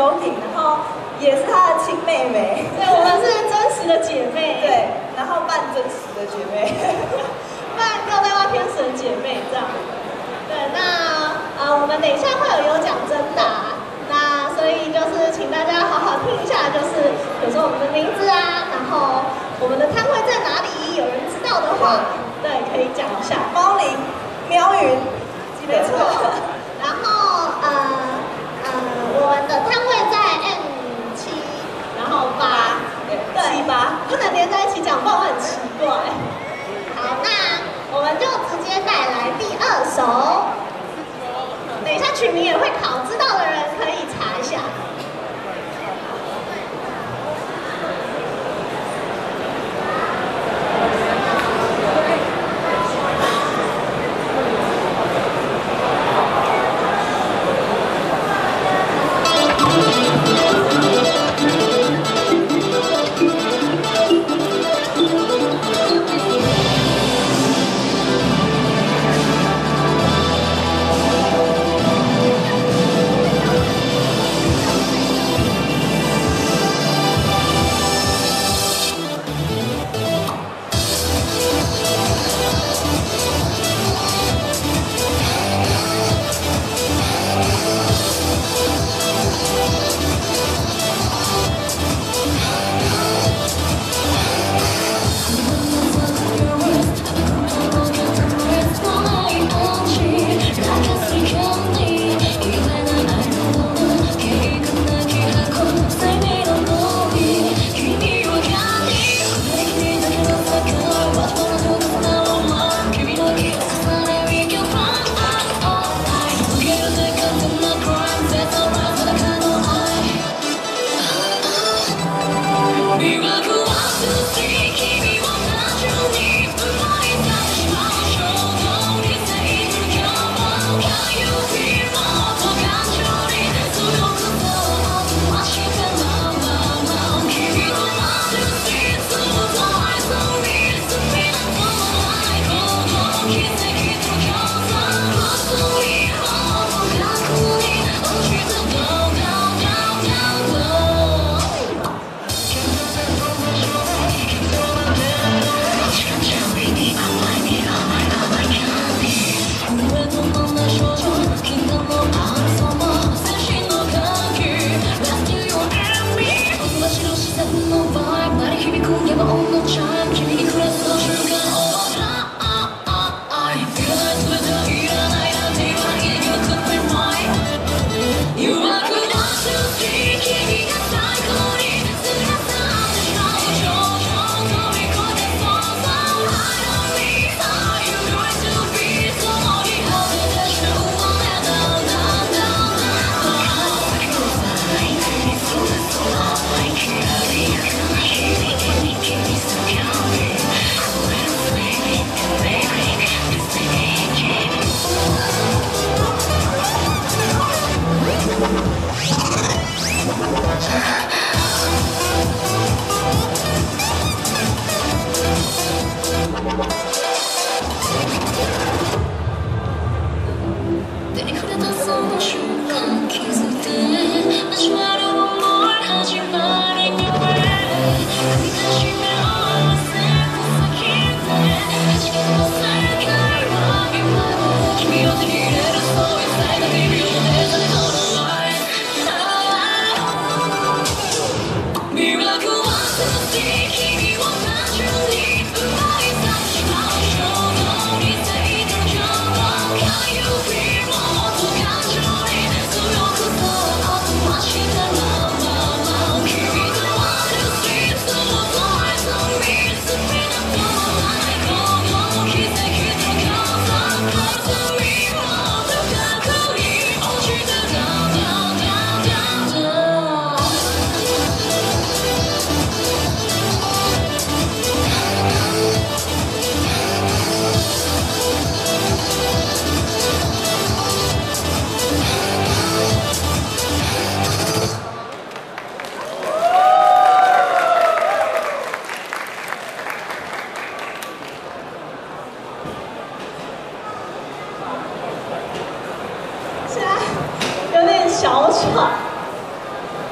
Dogging， 然后也是她的亲妹妹。 对，我们是真实的姐妹。 对，然后扮真实的姐妹， 扮吊带蛙天使的姐妹这样。对，那我们等一下会有奖征答，那所以就是请大家好好听一下，就是比如说我们的名字啊，然后我们的摊位在哪里，有人知道的话，对，可以讲一下。 猫林、喵云， 没错。然后我们的摊位在 M7， 然后8，对 7、8， 不能连在一起讲，不然会很奇怪。好，那我们就直接带来第2首。等一下曲名也会考，知道的人可以查一下。 小喘，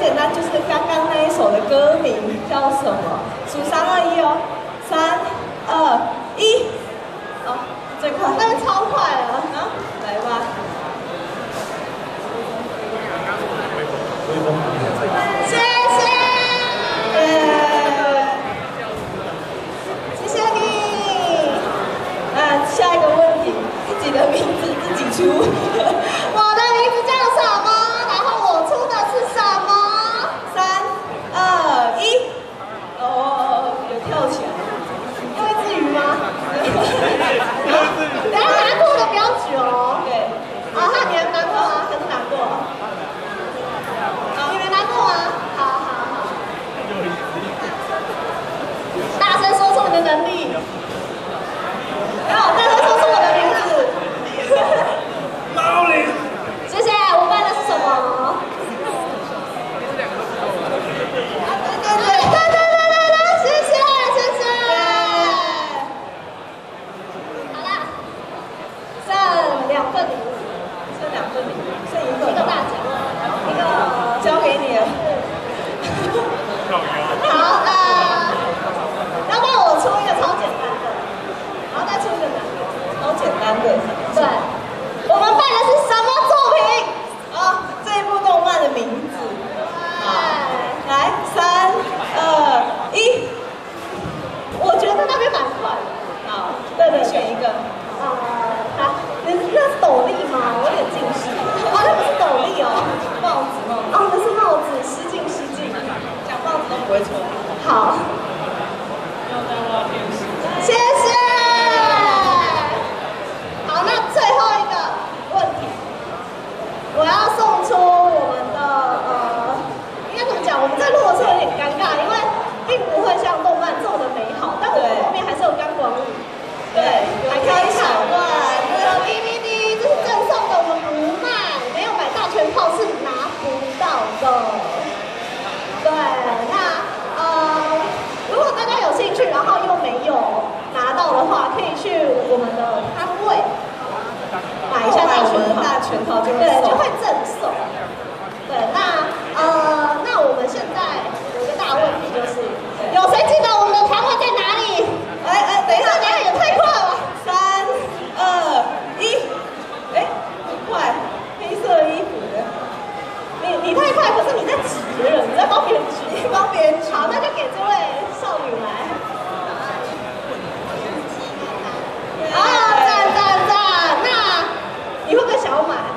简单，就是刚刚那一首的歌名叫什么？数3、2、1哦，3、2、1，哦，最快， 但是超快了， 啊，来吧。 谢谢，谢谢你。 那下一个问题，自己的名字自己出。 我的名字叫什么？然后我出的是什么 ？3、2、1，哦，有跳起来。 会至于吗？等下拿过的不要举哦。 对。 啊，你们拿过吗？还是拿过？你没拿过吗？好好好。大声说出你的能力。好，大声说出我的名字。 猫林。 谢谢，我办的是什么？对，谢谢。好啦，剩2份礼物， 剩1份， 一个大奖，一个交给你了。 好，要不然我出一个超简单的，然后再出一个难的。 超简单的。 对，我们办的是什么作品？ 啊，这一部动漫的名字。好，来3、2、1。 我觉得那边蛮快的。 好， 对， 选一个。 好，那是斗笠吗？我有点近视。哦，那不是斗笠哦， 帽子。 哦，那是帽子，失敬。 讲帽子都不会错。 好。谢谢。好，那最后一个问题，我要送出我们的应该怎么讲？我们在录的时候有点尴尬，因为并不会像动漫这么的美好，但我们后面还是有钢管舞， 对，还可以抢断。 有 DVD，这是赠送的，我们不卖，没有买大全套是拿不到的。对，那如果大家有兴趣，然后又没有拿到的话，可以去我们的摊位买一下大全套，就会赠送。对，那我们现在有一个大问题就是，有谁记得我们的摊位在哪里？等一下也太快了吧！3、2、1，很快，黑色衣服的。你太快，可是你在指别人，你在帮别人指，好，那就给这位少女来。赞！那你会不会想要买？